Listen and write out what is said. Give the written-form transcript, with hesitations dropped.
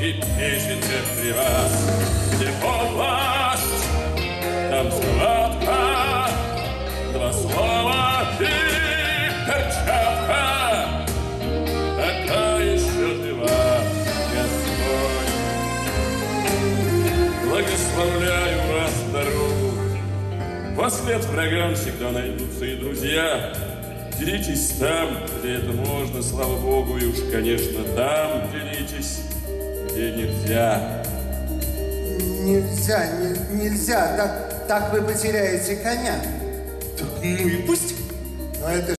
трепещете при вас. Где подлость, там схватка, два слова и перчатка. Пока еще жива, Господь. Благословляю вас дорогу. Вослед врагам всегда найдутся и друзья. Делитесь там, где это можно, слава Богу, и уж, конечно, там делитесь, где нельзя. Нельзя, так вы потеряете коня. Ну и пусть. Но это